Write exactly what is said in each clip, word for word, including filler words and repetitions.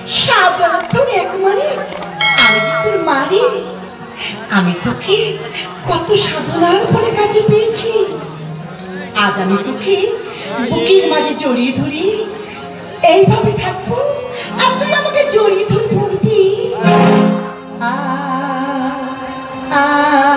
সাধনা তোর এক মানে আমি তোর মারি। আমি তোকে কত সাধনার পরে কাছে পেয়েছি। আজ আমি তোকে বুকের মাঝে জড়িয়ে ধরি, এইভাবে থাকবো আর তুই আমাকে জড়িয়ে ধরে পড়বি। আ আ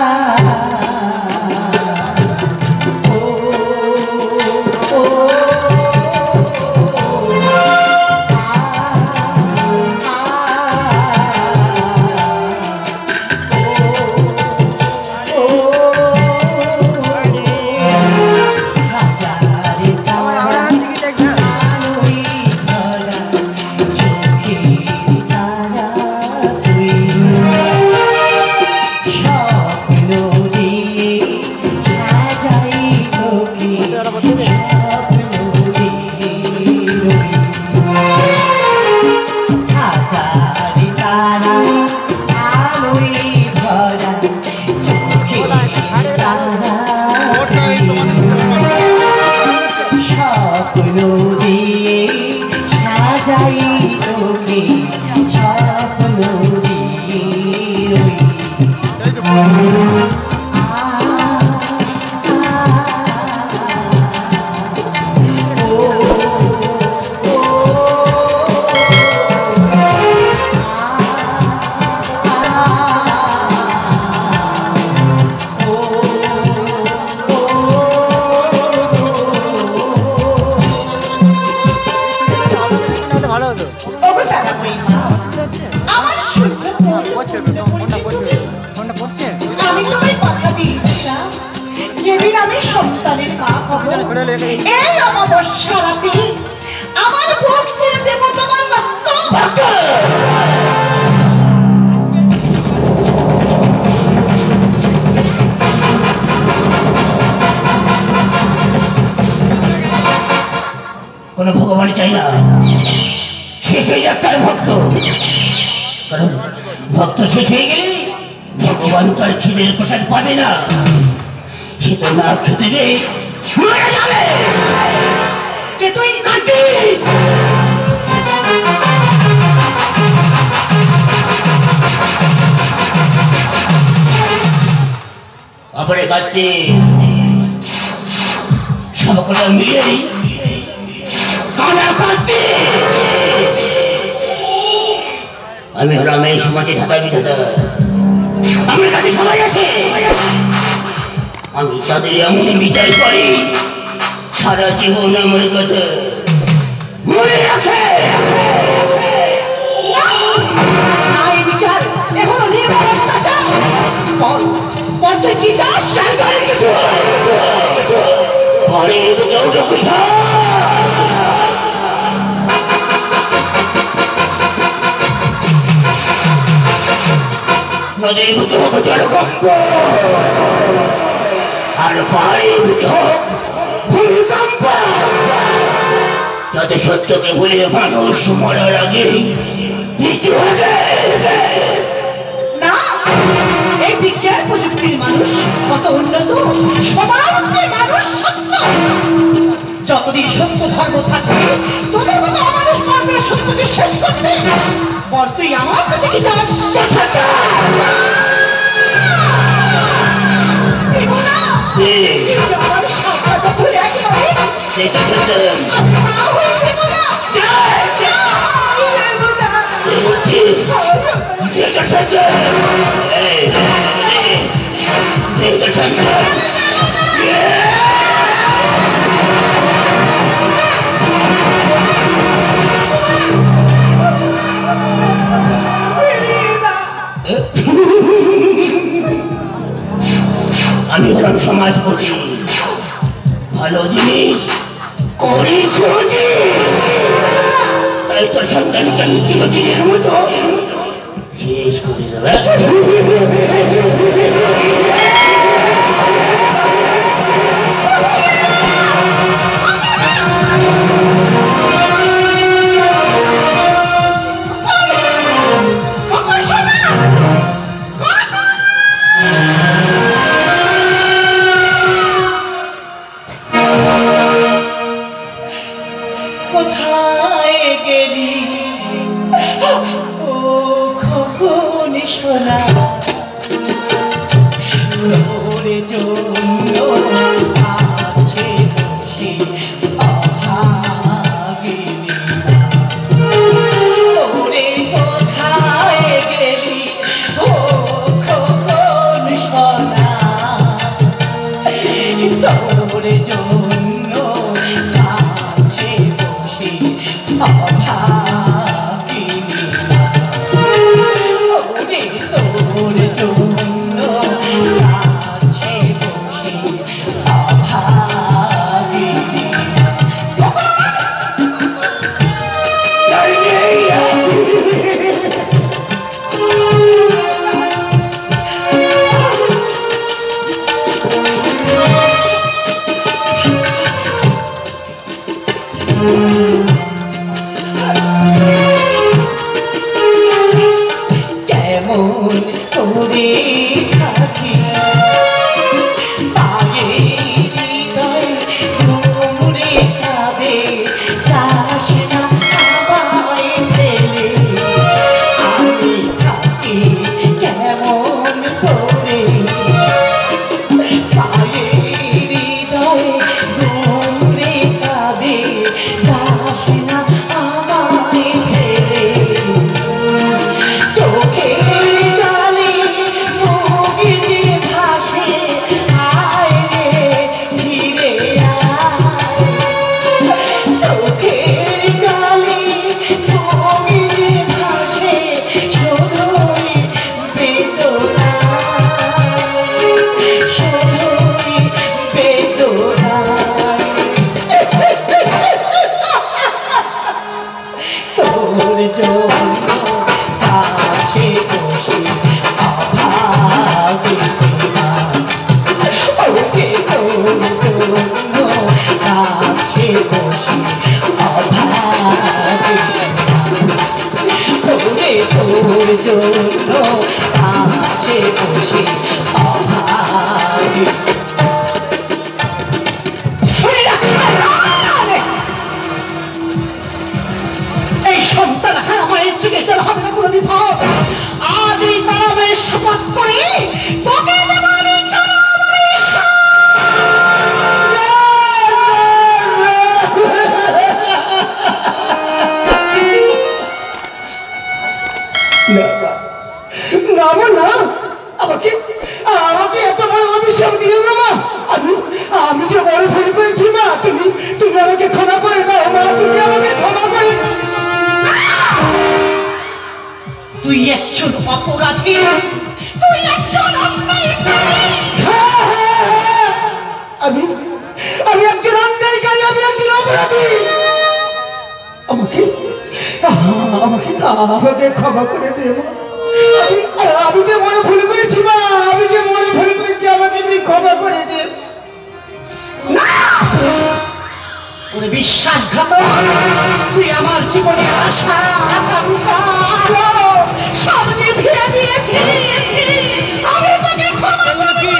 ভগবান চাই না, শেষ হয়ে যাক তার ভক্ত। কারণ ভক্ত শেষ হয়ে গেলে ভগবান তার খিদের প্রসাদ পাবে না, সে তো না খেতে গিয়ে মরে যাবে। কে তুই কার্তিক? আপরে কার্তিক সকলে মিলিয়ে আমি হলাম এই সমাজে ধাতা বিধাতা। আমি তাদের সবাই আছে, আমি তাদের এমন বিচার করি সারা জীবন আমার কথা মনে রাখে। বিচার এখনো নির্মম অত্যাচার। তুই কি চাস? কিছু পরে নদীর বুকে হোক জলকম্প, আর পাহাড়ের বুকে হোক ভূমিকম্প, যাতে সত্যকে ভুলে মানুষ মরার আগে মৃত্যু হয়ে যায়। না, এই বিজ্ঞান প্রযুক্তির মানুষ কত উন্নত, সবার উপরে মানুষ সত্য। যতদিন সত্য ধর্ম থাকবে তোদের মতো অমানুষ পারবে না সত্যকে শেষ করতে। বল তুই আমার কাছে কি চাস? আমার সাক্ষাৎ ধরে একবারে আমি হলাম সমাজপতি, ভালো জিনিস করি খুঁজি, তাই তোর সন্তানকে আমি চিরদিনের মতো শেষ করে দেবে। কোথায় গেলি সোনা তোর জন্য আছে বসে অভাগিনী ওরে কোথায় গেলি ও খোকন সোনা তোর জন্য কাছে বসে অভাগিনী ওরে তোর জন্য কাছে বসে অভাগিনী কেমন করে থাকি পায়ের হৃদয় ঘুমরে কাঁদে যাস না আমায় ফেলে আমি থাকি কেমন করে পায়ের হৃদয় ঘুমরে কাঁদে যাস না আমায় ফেলে চোখে জলে মুখ যে ভাসে আয় রে ফিরে আয় চোখের জলে মুখ যে ভাসে শুধুই বেদনা শুধুই বেদনা তোর জন্য কাছে বসে অভাগিনা ওকে তোর জন্য কাছে বসে অভাগিনা ওরে তোর জন্য কাছে বসে অভাগিনা এই সন্তান হারা মায়ের যুগে চল হবে না কোনো বিপদ আজ এই তারামের শপথ করে তোকে দেবো আমি জনমের না মা না আমাকে আমাকে এত বড় অভিশাপ দিও না মা আমি আমি যে বড় ভুল করেছি মা তুমি তুমি আমাকে ক্ষমা করে দাও মা তুমি আমাকে ক্ষমা করে তুই একজন অপরাধী তুই একজন অন্যায়কারী আমি আমি একজন অন্যায়কারী আমি একজন অপরাধী আমাকে আমাকে আমাকে ক্ষমা করে দে মা আমি আমি যে মনে ভুল করেছি মা আমি যে মনে ভুল করেছি আমাকে তুই ক্ষমা করে দে ওরে বিশ্বাসঘাতক তুই আমার জীবনের আশা আকাঙ্ক্ষা সব নিভিয়ে দিয়েছিস আমি তোকে ক্ষমা করবো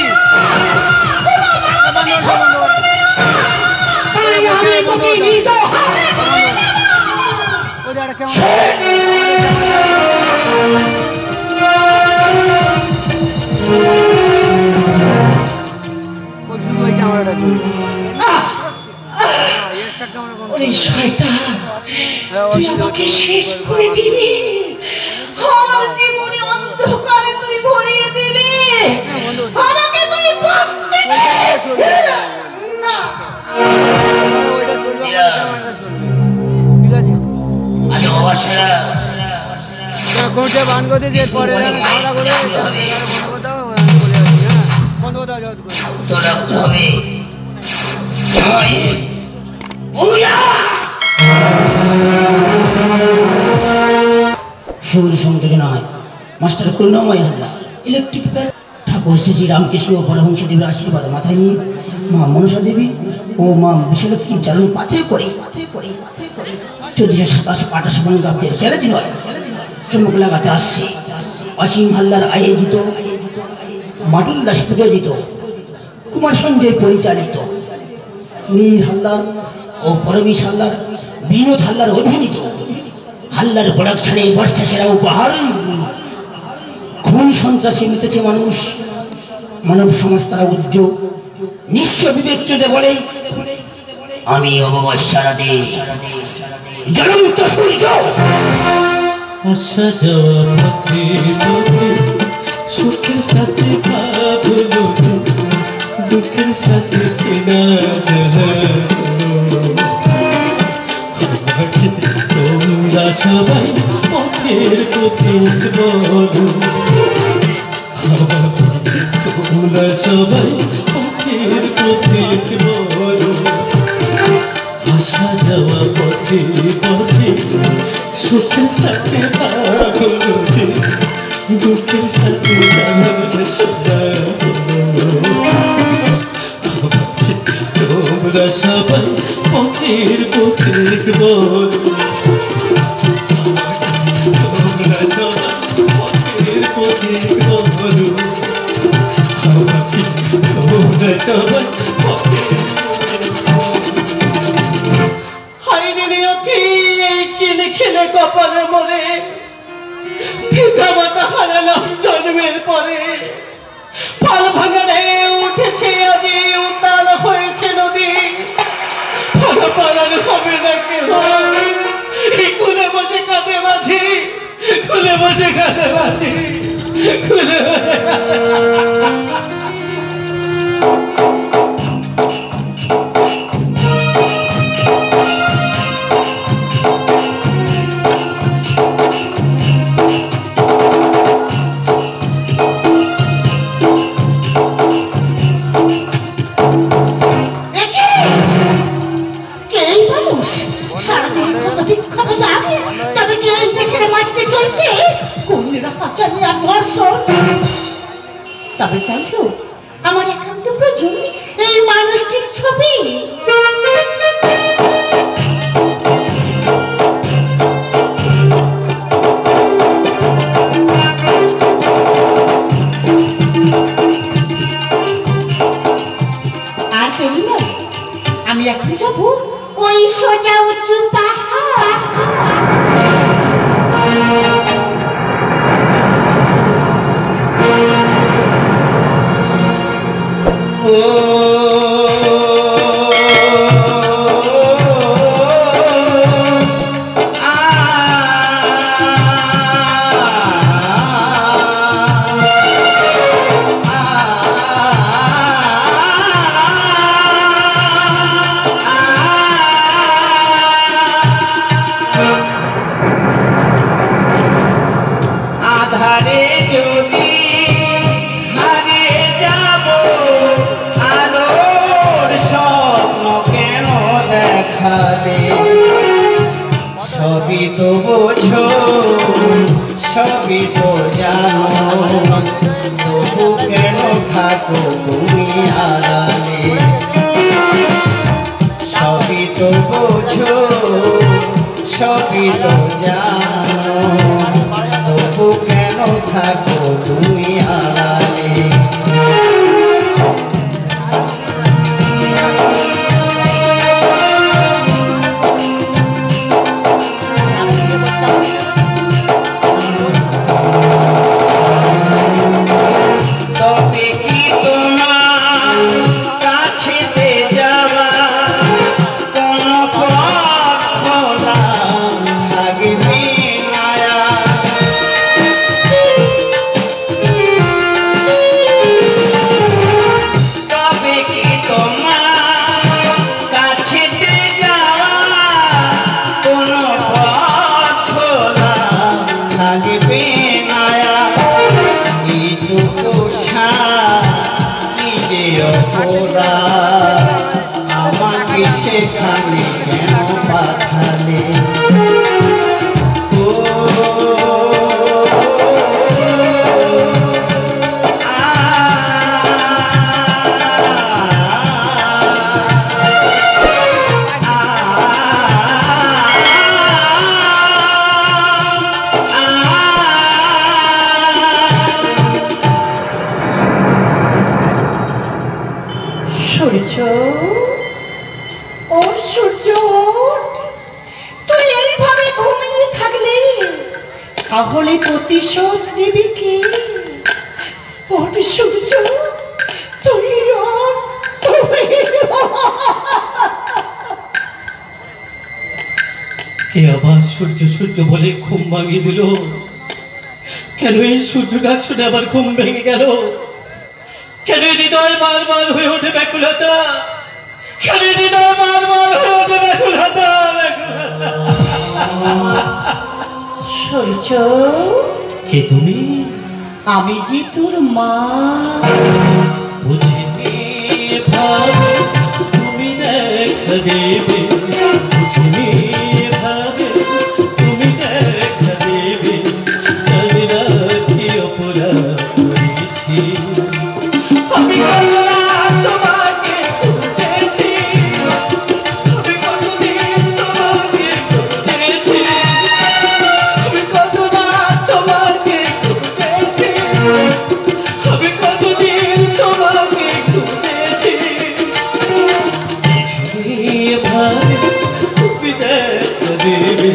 আমি তোকে নিজ হাতে করে দেব ওরে শয়তান তুই আমাকে শেষ করে দিলি আমার জীবনে অন্ধকারে তুই ভরিয়ে দিলি আমাকে তুই বাঁচতে দে না ওইটা চলবে আমার ঠিক আছে আচ্ছা অবশ্যই কোনটা বান করে দিয়ে পরে ঝগড়া করে বন্ধ দাও বলে আসি হ্যাঁ বন্ধ দাও যাও তো রাখতে হবে জয় বুয়া সুর সঙ্গে নয় মাস্টার করুণাময় হাল্লা ইলেকট্রিক প্যাড ঠাকুর শ্রী শ্রী রামকৃষ্ণ পরমহংস দেবের আশীর্বাদ মাথায় নিয়ে মা মনসা দেবী ও মা বিশ্বলক্ষ্মী চালু পাথে করে চোদ্দশো সাতাশ আঠাশ বঙ্গাব্দের চ্যালেঞ্জ নয় চমক লাগাতে আসছে অসীম হালদার আয়োজিত বাটুল দাস প্রযোজিত কুমার সঞ্জয় পরিচালিত নীর হালদার ও পরমেশ হালদার বিনোদ হালদার অভিনীত হালদার প্রোডাকশনের বর্ষা সেরা উপহার খুন সন্ত্রাসে মেতেছে মানুষ, মানব সমাজ তারা উজ্জ্বল নিঃস্ব বিবেক চোদে বলে আমি অমাবস্যা রাতে জ্বলন্ত সূর্য। আসা যাওয়া পথে পথে সুখের সাথে ভাবলো, দুঃখের সাথে চেনা তোমরা সবাই পথের পথিক বলো, তোমরা সবাই পথের পথিক বলো। আসা যাওয়া পথে পথে সুখের সাথে ভাবলো, দুঃখের সাথে তোমরা সবাই পথের পথিক বলো, তোমরা সবাই পথের পথিক বলো, তোমরা সবাই পথের খেলে কপালে মরে পিতা মাতা হারালাম জন্মের পরে, পাল ভাঙানে উঠেছে আজি উত্তাল হয়েছে নদী, পালা পালানো হবে না কেউ, খুলে বসে কাঁদে মাঝি, খুলে বসে কাঁদে মাঝি, খুলে তবে যাই হোক আমার একান্ত প্রয়োজন এই মানুষটির ছবি। আর দেরি না, আমি এখন যাবো ওই সোজা উঁচু পাহাড়। আধারে যদি হারিয়ে যাব, আলোর স্বপ্ন কেন দেখালে, সবই তো বোঝো সবই তো জানো, তবু কেন থাকো তুমি আড়ালে, সবই তো বোঝো সবই তো জানো, তবু কেন থাকো তুমি আড়ালে। তবে কি তোমার কাছেতে যাওয়া কোনো পথ খোলা থাকবে তাহলে প্রতিশোধ নেবে কে? ওঠ সূর্য, তুই ওঠ, তুই ওঠ। কে আবার সূর্য সূর্য বলে ঘুম ভাঙিয়ে দিল? কেন এই সূর্য ডাক শুনে আবার ঘুম ভেঙে গেল? কেন এই হৃদয় বারবার হয়ে ওঠে ব্যাকুলতা? কেন এই হৃদয় বারবার হয়ে ওঠে ব্যাকুলতা? সূর্য, কে তুমি? আমি যে তোর মা। বুঝিনি ভাবে তুমি দেখা দেবে, বুঝিনি ভাবে তুমি দেখা দেবে, জানি না কি অপরাধ করেছি আমি। কতদিন তোমাকে খুঁজেছি, আমি কতদিন তোমাকে খুঁজেছি, আমি কতদিন তোমাকে খুঁজেছি, আমি কতদিন তোমাকে খুঁজেছি। ভাবে তুমি দেখা দেবে,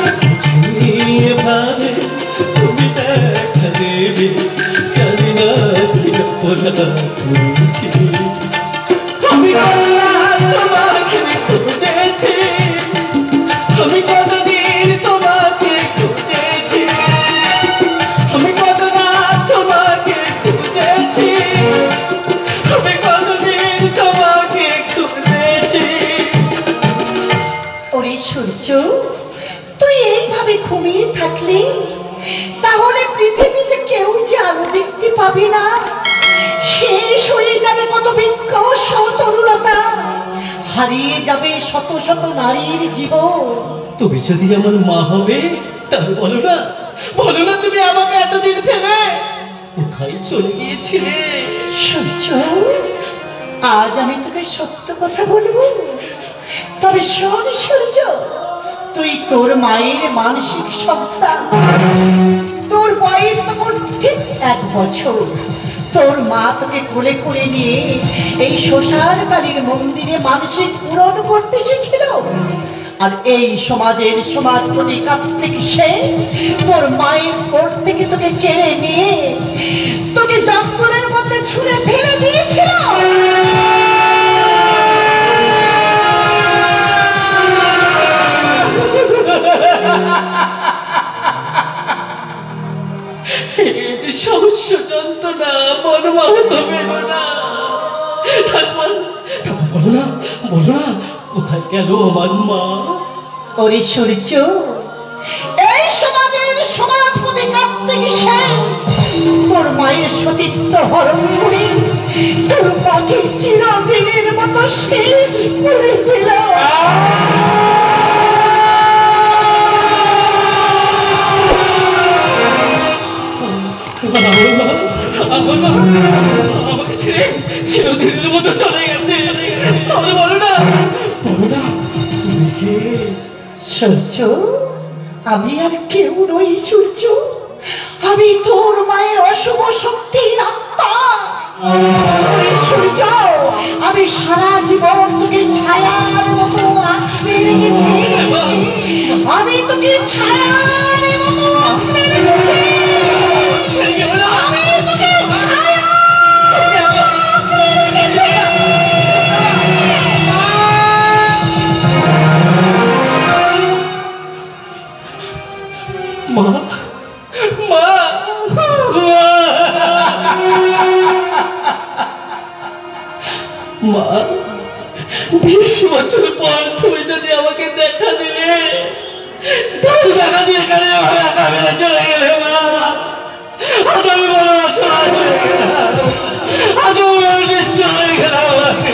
ভাবে তুমি দেখা দেবে, জানি না কি অপরাধ করেছি আমি। তোমাকে খুঁজেছি, আমি কতদিন তোমাকে খুঁজেছি, আমি কতদিন তোমাকে খুঁজেছি, আমি কতদিন তোমাকে খুঁজেছি। ওরে সূর্য, তুই এইভাবে ঘুমিয়ে থাকলে তাহলে পৃথিবীতে কেউ যে আলো দেখতে পাবে না। শেষ হয়ে যাবে কত বিজ্ঞাস তরুণতা, হারিয়ে যাবে শত শত নারীর জীবন। তুমি যদি আমার মা হবে তাহলে বলো না, বলো না তুমি আমাকে এতদিন ফেলে কোথায় চলে গিয়েছিলে? সূর্য, আজ আমি তোকে সত্য কথা বলবো, তবে শোন সূর্য, তুই তোর মায়ের মানসিক সন্তান। তোর বয়স তখন ঠিক এক বছর। তোর মা তোকে কোলে করে নিয়ে এই শ্মশান কালীর মন্দিরে মানসিক পূরণ করতে এসেছিল। আর এই সমাজের সমাজপতি কার্তিক সে তোর মায়ের কোল থেকে তোকে কেড়ে নিয়ে তোকে জঙ্গলের মধ্যে ছুঁড়ে ফেলে দিয়েছিল। এই যে সহস্য যন্ত্রণা মনমাহত বেদনা, তারপর বলো না, বলো না কোথায় গেল আমার মা? ওরে সূর্য, এই সমাজের সমাজপতি কার্তিক সেন তোর মায়ের সতীত্ব হরণ করে তোর মাকে চিরদিনের মতো শেষ করে দিল। আমাকে ছেড়ে চিরদিনের মতো চলে গেছে। তাহলে বলো না, বলো না তুমি কে? সূর্য, আমি আর কেউ নই সূর্য, আমি তোর মায়ের অশুভ শক্তির আত্মা। ওরে সূর্য, আমি সারা জীবন তোকে ছায়ার মতো আঁকড়ে রেখেছি, আমি তোকে ছায়ার মতো আঁকড়ে রেখেছি, আমি তোকে ছায়ার মতো আঁকড়ে রেখেছি। মা, মা, মা, বিশ বছর পর তুমি যদি আমাকে দেখা দিলে, তাহলে দেখা দিয়ে কেন আমার একা ফেলে চলে গেলে? মা, আজ আমি বড় অসহায় হয়ে গেলাম, আজ আমি নিঃস্ব হয়ে গেলাম।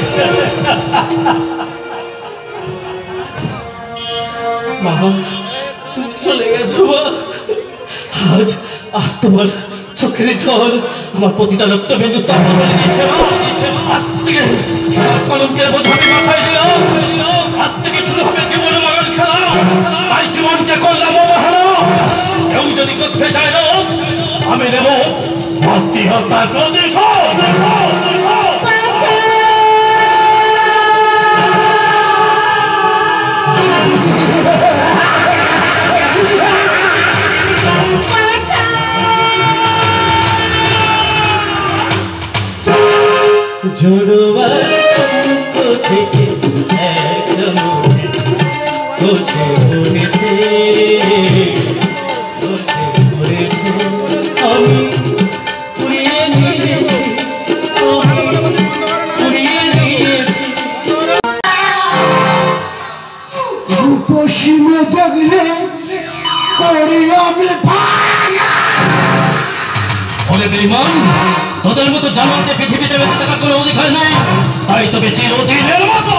মা, তুমি চলে গেছো মা। আজ আজ তোমার চোখের জল আমার প্রতিদানত্ব বিন্দু স্তব্ধ করে দিয়েছে মা। আজ থেকে কলঙ্কের বোঝা আমি মাথায় দিলাম। আজ থেকে শুরু হবে জীবন মরণ খেলা। তাই জীবনকে করলাম অবহেলা। কেউ যদি করতে চায় না, আমি নেব আত্মীয়তার প্রতিশোধ। ঝোড়োবার চক্ষু থেকে একদম বসে পড়েছে, বসে পড়েছে। আমি উড়িয়ে নিয়েছি, আমি উড়িয়ে নিয়েছি। রূপসীমে দেখলে করি আমি ওরে বেঈমান, তোদের মতো জানোয়ারদের পৃথিবীতে বেঁচে থাকার কোনো অধিকার নেই, তাই তবে চিরদিনের মতো।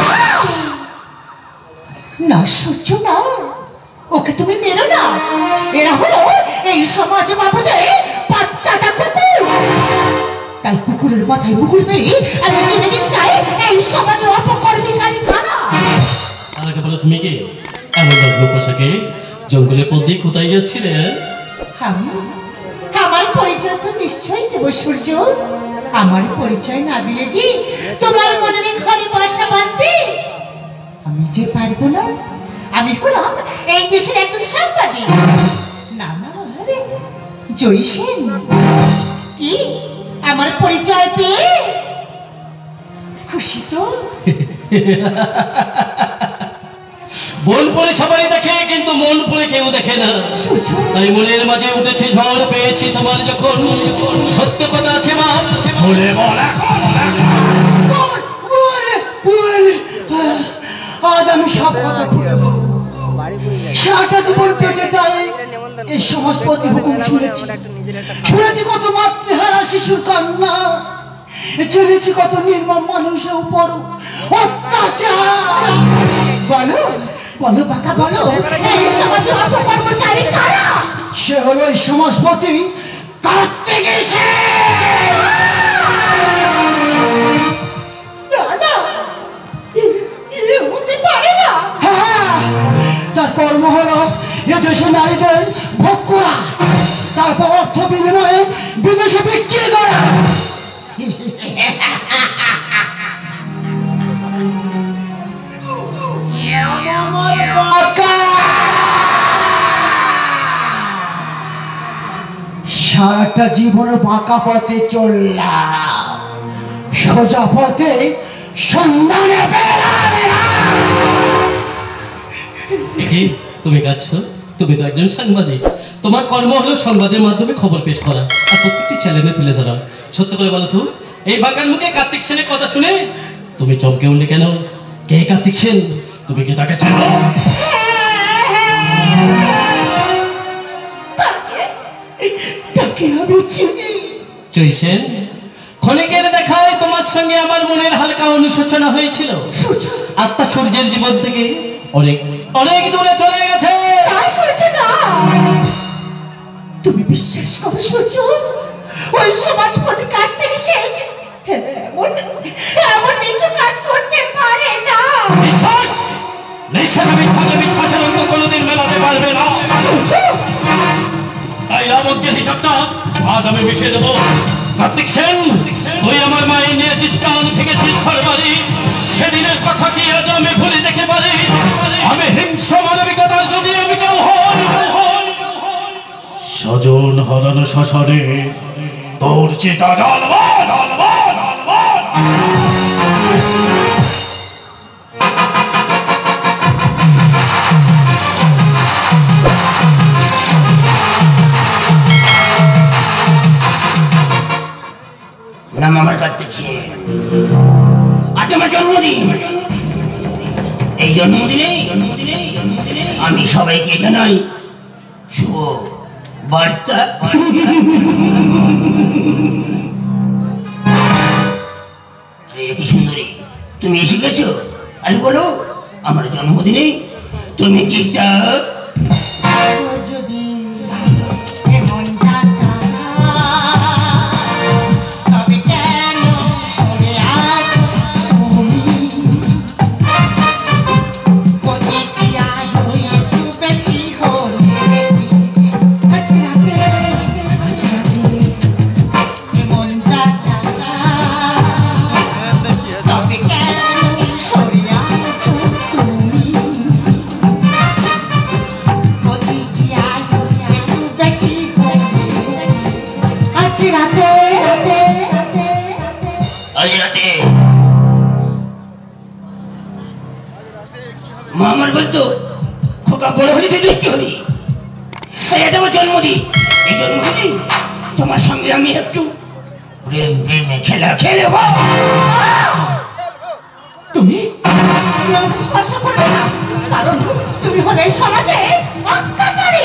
না সূর্য না, ওকে তুমি মেরো না। এরা হলো এই সমাজ বাবুদের বাচ্চাটা কুকুর। তাই কুকুরের মাথায় মুকুল মেরে আমি জেনে দিতে চাই এই সমাজের অপকর্মীকারী কারা। আমাকে বলো তুমি কি এমন লগ্ন পোশাকে জঙ্গলের পথ দিয়ে কোথায় যাচ্ছিলে? আমি আমার পরিচয় তো নিশ্চয়ই দেব সূর্য। আমার পরিচয় না দিলে যে তোমার মনের ঘরে বাসা বাঁধতে আমি যে পারবো না। আমি হলাম এই দেশের একজন সাংবাদিক, নাম আমার জয়ী সেন। কি আমার পরিচয় পেয়ে খুশি তো? বন পরে সবাই দেখে, কিন্তু মন পরে কেউ দেখে না। সূর্য তাই মনের মাঝে উঠেছে ঝড়, পেয়েছি তোমার যখন সত্য কথা আছে মা, বলে বল এখন। আজ আমি সব কথা শুনেছি। সারাটা জীবন পেটে তাই এই সমাজপতি হুকুম শুনেছি। শুনেছি কত মাতৃহারা শিশুর কান্না, জেনেছি কত নির্মম মানুষের উপর অত্যাচার। বলো বলো বাঁকা বলো, এই সমাজের অপকর্মকারী কারা? সে হলো এই সমাজপতি কার্তিক সেন। না না, এ- এ হতে পারে না। হ্যাঁ, তার কর্ম হলো এদেশে নারীদের ভোগ করা, তারপর অর্থ বিনিময়ে বিদেশে বিক্রি করা। সারাটা জীবন বাঁকা পথে চললাম, সোজা পথে সন্ধানে বেড়ালাম। কি তুমি কাঁদছো? তুমি তো একজন সাংবাদিক, তোমার কর্ম হলো সংবাদের মাধ্যমে খবর পেশ করা আর প্রত্যেকটি চ্যানেলে তুলে ধরা। সত্য করে বলো তো, এই বাগান মুখে কার্তিক সেনের কথা শুনে তুমি চমকে উঠলে কেন? কে কার্তিক সেন? তুমি কি তাকে চেনো? তাকে আমি চিনি। জয় সেন, ক্ষণিকের দেখায় তোমার সঙ্গে আমার মনের হালকা অনুশোচনা হয়েছিল। সূর্য আস্থা সূর্যের জীবন থেকে অনেক অনেক দূরে চলে গেছে। তা সূর্য না, তুমি বিশ্বাস করো সূর্য, ওই সমাজপতি কার্তিক সেন এমন এমন নিচু কাজ করতে পারে না। বিশ্বাস নিঃশ্বাস মিথ্যাকে বিশ্বাসের অন্য কোনোদিন মেলাতে পারবে না। সূর্য তাই লাবজ্ঞের হিসাবটা আজ আমি মিশিয়ে দেবো। কার্তিক সেন, তুই আমার মায়ের নিয়েছিস প্রাণ থেকেছিস ঘরবাড়ি, সেদিনের কথা কি আজ আমি ভুলে দেখে পারি? আমি হিংস্র মানবিকতার যদি আমি কেউ হই, স্বজন হারানো শ্মশানে তোর চিতা জ্বলবা জ্বলবা জ্বলবা। নাম আমার কার্তিক সেন। আজ আমার জন্মদিন। এই জন্মদিনে আমি সবাইকে জানাই শুভ বার্তা। আরে কি সুন্দরী, তুমি এসে গেছো? আরে বলো, আমার জন্মদিনে তুমি কি চাও? যদি এমনটা চাও, তবে কেন সরে আছো তুমি? প্রতিক্রিয়ায় একটু বেশি হলে আজ রাতে আজ রাতে এমনটা চাও, তবে কেন সরে আছো তুমি? মা আমার বলতো খোকা বড় হলে তুই দুষ্ট হবি, তাই আজ আমার জন্মদিন। এই জন্মদিনে তোমার সঙ্গে আমি একটু প্রেম প্রেমে খেলা খেলব। তুমি তুমি আমাকে স্পর্শ করবে না, কারণ তুমি হলে এই সমাজে অত্যাচারী।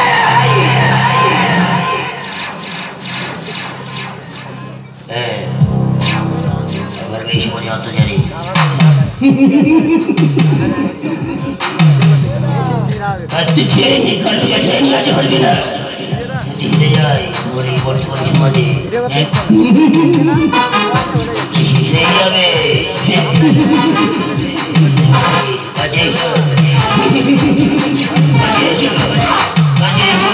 এবার বেশি মনে অত্যাচারী। তুই ছেড়ে নি কারণ ছেড়ে নিয়ে আজ হরবি না। যদি হেঁটে যাই তোর এই বর্তমান সমাজে শেষ হয়ে যাবে। কাজে এসো, কাজে এসো, কাজে এসো।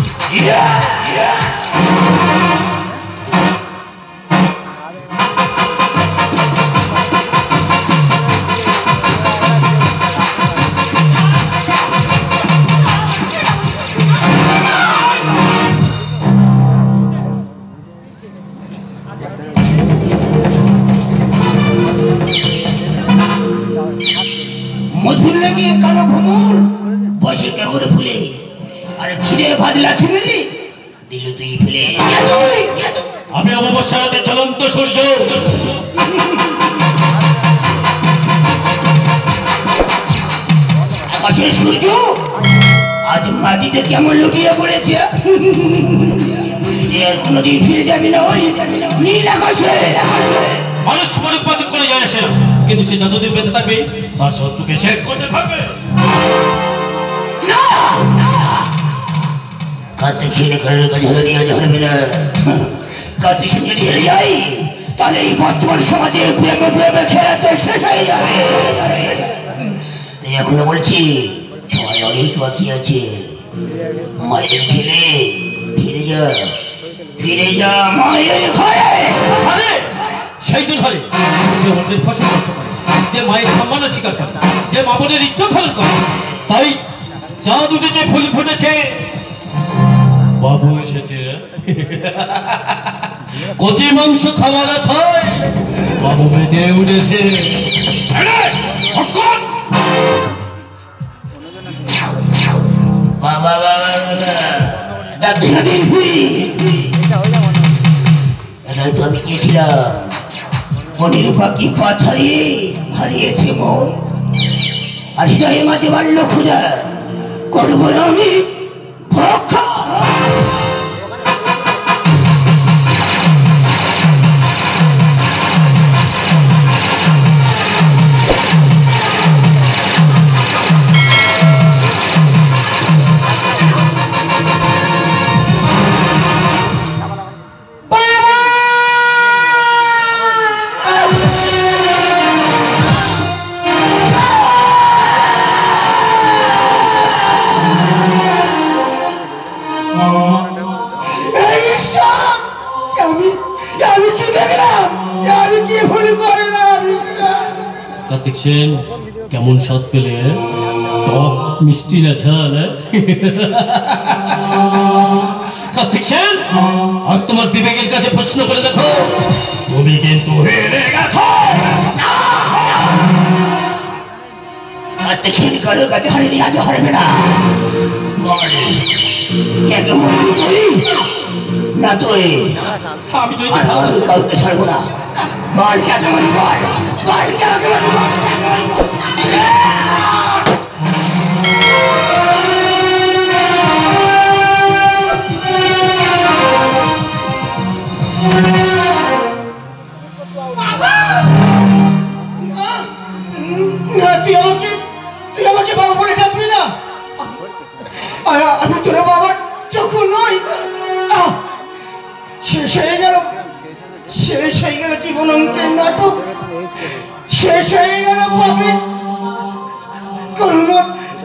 মধুর লেগে কালো ভ্রমর বসে টগরে ফুলে, আর ক্ষীরের ভাত লাথি মেরে দিল তুই ফেলে। আমি অমাবস্যা রাতে জ্বলন্ত সূর্য, আকাশের সূর্য আজ মাটিতে কেমন লুকিয়ে পড়েছে। আর কোনোদিন ফিরে যাবি না ওই নীল আকাশে। মানুষ মনে পাচক করে যায় আসে না, কিন্তু সে যতদিন বেঁচে থাকবে তার শত্রুকে শেষ করতে থাকবে। কার্তিক সেনে কারোর কাছে হেরে নিয়ে যাবে না। কার্তিক সেন যদি হেরে যাই তাহলে এই বর্তমান সমাজে প্রেমে প্রেমে খেলা তো শেষ হয়ে যাবে। তাই এখনো বলছি সবাই অনেক বাকি আছে। মায়ের ছেলে ফিরে যা, ফিরে যা মায়ের ঘরে। আরে সেই জন্য হয় যে অন্যের ফসল নষ্ট করে, যে মায়ের সম্মান স্বীকার করে, যে মা বোনের ইজ্জত হরণ করে। তাই যা দুটো যে ফুল ফুটেছে বাবু এসেছে। কচি মাংস খাওয়ার আছে বাবু বেঁধে উঠেছে। বাবা বাবা দিন তো আমি গিয়েছিলাম মনের পাখি পাত হারিয়ে হারিয়েছে মন, আর হৃদয়ে মাঝে বাড়ল খুঁজা করবো আমি ভক্ষা। কার্তিক সেন কেমন স্বাদ পেলে? টক মিষ্টি না ঝাল? কার্তিক সেন আজ তোমার বিবেকের কাছে প্রশ্ন করে দেখো, তুমি কিন্তু হেরে গেছো। কার্তিক সেন কারোর কাছে হারেনি, আজ হারবে না। না তুই আমি যদি কাউকে ছাড়বো না। বল কাকে মারি, বল বল কাকে মারি, বল তুই আমাকে তুই আমাকে বাবা বলে ডাকবি না। আমি তোর বাবার চক্ষু নই। শেষ হয়ে গেল, শেষ হয়ে গেল জীবন অঙ্কের নাটক, শেষ হয়ে গেল পাপের করুণা।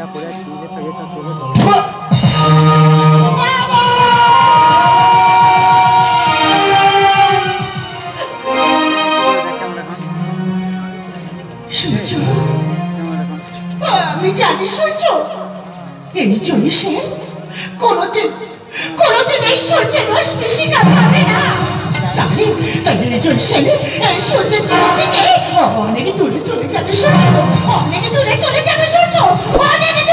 সূর্য, আমি জানি সূর্য এই জন্য কোনদিন কোনদিন এই সূর্যের রশ্মি শিকার পাবে না। তাহলে তাহলে এই জলসালে সূর্যের চারদিকে অনেক দূরে চলে যাবে সূর্য, অনেক দূরে চলে যাবে সূর্য, অনেক